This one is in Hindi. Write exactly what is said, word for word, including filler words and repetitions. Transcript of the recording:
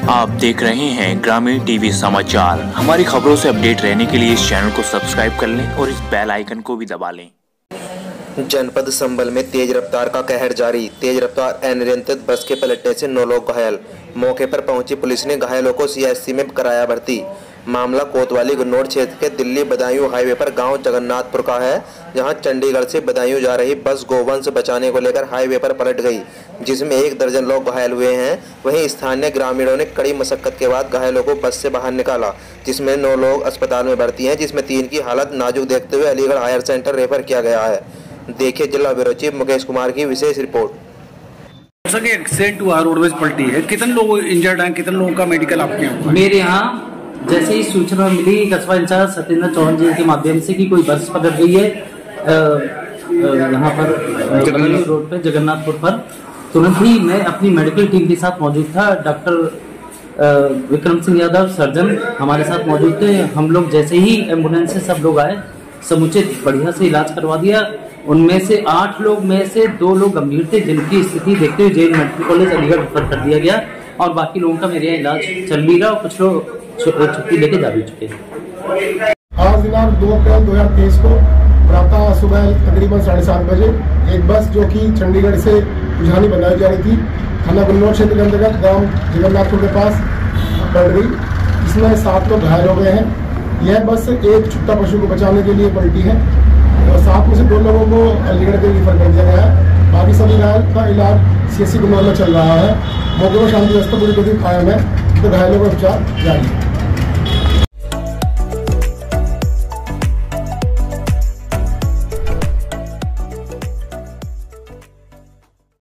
आप देख रहे हैं ग्रामीण टीवी समाचार। हमारी खबरों से अपडेट रहने के लिए इस चैनल को सब्सक्राइब कर लें और इस बेल आइकन को भी दबा लें। जनपद संभल में तेज रफ्तार का कहर जारी। तेज रफ्तार अनियंत्रित बस के पलटने से नौ लोग घायल। मौके पर पहुंची पुलिस ने घायलों को सीएचसी में कराया भर्ती। मामला कोतवाली गुन्नौर क्षेत्र के दिल्ली बदायूं हाईवे पर गांव जगन्नाथपुर का है, जहां चंडीगढ़ से बदायूं जा रही बस गोवंश बचाने को लेकर हाईवे पर पलट गई, जिसमें एक दर्जन लोग घायल हुए हैं। वहीं स्थानीय ग्रामीणों ने कड़ी मशक्कत के बाद घायलों को बस से बाहर निकाला, जिसमें नौ लोग अस्पताल में भर्ती हैं, जिसमें तीन की हालत नाजुक देखते हुए अलीगढ़ हायर सेंटर रेफर किया गया है। देखिए जिला ब्यूरो चीफ मुकेश कुमार की विशेष रिपोर्ट। एक्सीडेंट हुआ, रोडवेज पलटी है, कितने लोग इंजर्ड हैं, कितने लोगों का मेडिकल आपके यहाँ? मेरे यहाँ जैसे ही सूचना मिली कस्बा इंचार्ज सत्येंद्र चौहान जी के माध्यम से कि कोई बस पकड़ गई है यहाँ पर रोड पे जगन्नाथपुर पर, तुरंत ही मैं अपनी मेडिकल टीम के साथ मौजूद था। डॉक्टर विक्रम सिंह यादव सर्जन हमारे साथ मौजूद थे। हम लोग जैसे ही एम्बुलेंस से सब लोग आए, समुचित बढ़िया से इलाज करवा दिया। उनमें से आठ लोग में से दो लोग गंभीर थे, जिनकी स्थिति देखते हुए जेल मेडिकल कॉलेज अलीगढ़ रेफर कर दिया गया और बाकी लोगों का मेरे यहाँ इलाज चल भी रहा और कुछ लोग छुट्टी लेके जा भी चुके हैं। आज दिनांक दो अप्रैल दो हजार तेईस को प्रातः सुबह तकरीबन साढ़े सात बजे एक बस जो कि चंडीगढ़ से उजानी बनाई जा रही थी, थाना गुन्नौर क्षेत्र के अंतर्गत गांव जगन्नाथपुर के पास पलट गई। इसमें सात लोग घायल हो गए हैं। यह बस एक छुट्टा पशु को बचाने के लिए पलटी है और सात में से दो लोगों को अलीगढ़ के रेफर कर दिया गया है। बाकी सभी घायल का इलाज सीएचसी गुन्नौर में चल रहा है। मौके पर शांति व्यवस्था पूरी तरह कायम है, तो घायलों का उपचार जारी है।